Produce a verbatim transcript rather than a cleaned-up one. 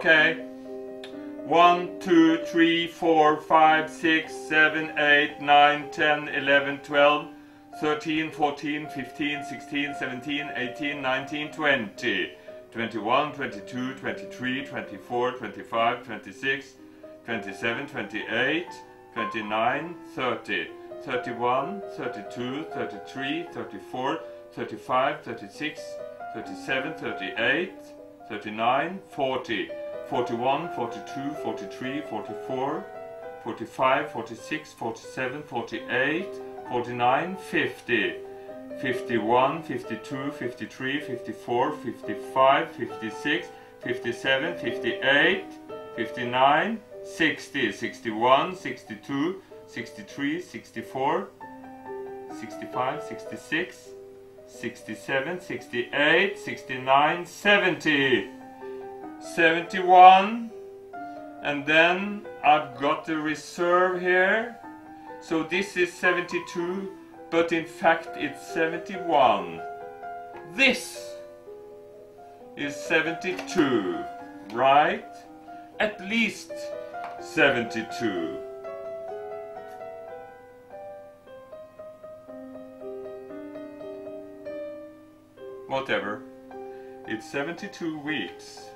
Okay. one, two, three, four, five, six, seven, eight, nine, ten, eleven, twelve, thirteen, fourteen, fifteen, sixteen, seventeen, eighteen, nineteen, twenty, twenty-one, twenty-two, twenty-three, twenty-four, twenty-five, twenty-six, twenty-seven, twenty-eight, twenty-nine, thirty, thirty-one, thirty-two, thirty-three, thirty-four, thirty-five, thirty-six, thirty-seven, thirty-eight, thirty-nine, forty, forty-one, forty-two, forty-three, forty-four, forty-five, forty-six, forty-seven, forty-eight, forty-nine, fifty, fifty-one, fifty-two, fifty-three, fifty-four, fifty-five, fifty-six, fifty-seven, fifty-eight, fifty-nine, sixty, sixty-one, sixty-two, sixty-three, sixty-four, sixty-five, sixty-six, sixty-seven, sixty-eight, sixty-nine, seventy, seventy-one, and then I've got the reserve here, so this is seventy-two, but in fact it's seventy-one. This is seventy-two, right? At least seventy-two. Whatever. It's seventy-two weeks.